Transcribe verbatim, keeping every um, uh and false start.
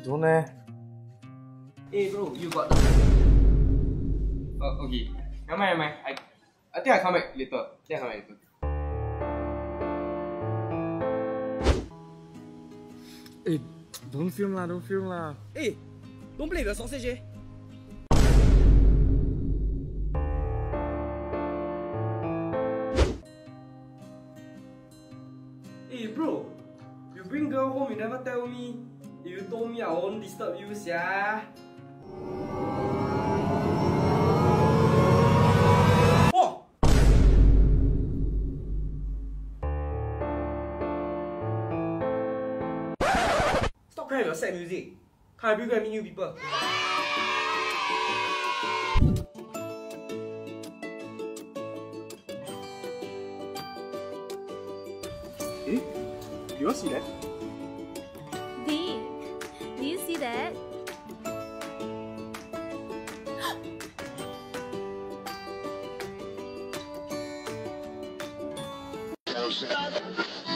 don't know. Hey bro, you got the... Uh, okay. Never mind, never mind. I, I think I come back later. I think I come back later. Hey, don't film lah, don't film lah. Hey, don't play with your sausage, eh? Hey bro, you bring girl home, you never tell me. If you told me, I won't disturb you, sia. Oh! Stop crying with your sad music. Can't help you go and meet new people. Eh? You all see that? Dick, do you see that? Oh, shit.